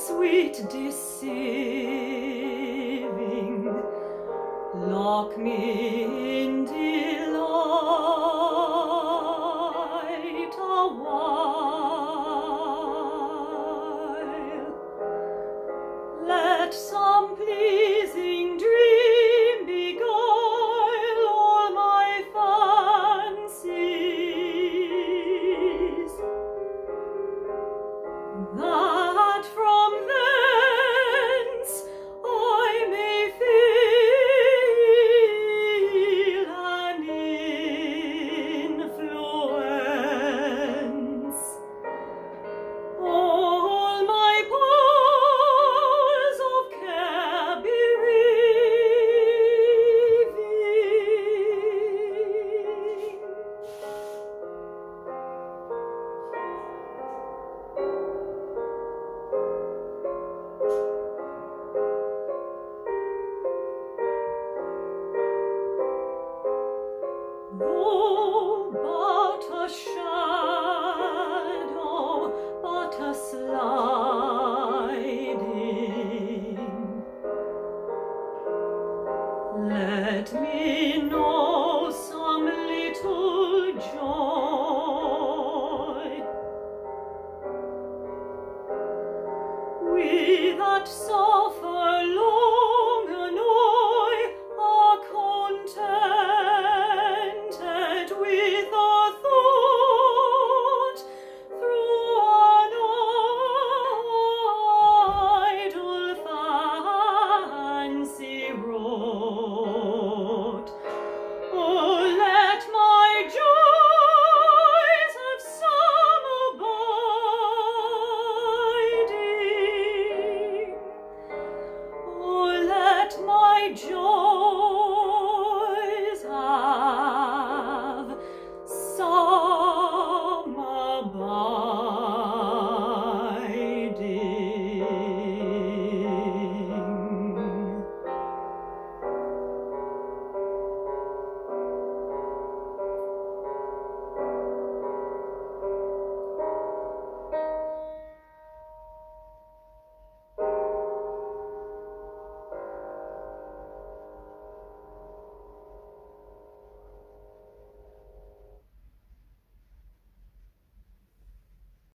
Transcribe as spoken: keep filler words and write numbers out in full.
sweet deceiving, lock me in delight a while. Let some pleasing dream beguile all my fancies, that from thence I may feel an influence. All my powers of care bereaving. Though but a shadow, but a sliding, let me know some little joy with that song.